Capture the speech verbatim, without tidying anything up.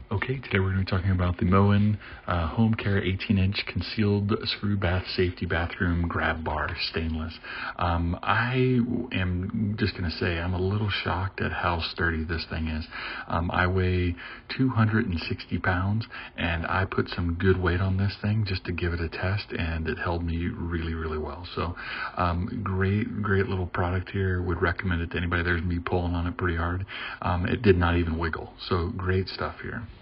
Okay, today we're going to be talking about the Moen uh, Home Care eighteen inch Concealed Screw Bath Safety Bathroom Grab Bar Stainless. Um, I am just going to say I'm a little shocked at how sturdy this thing is. Um, I weigh two hundred sixty pounds, and I put some good weight on this thing just to give it a test, and it held me really, really well. So um, great, great little product here. Would recommend it to anybody. There's me pulling on it pretty hard. Um, it did not even wiggle. So great stuff here.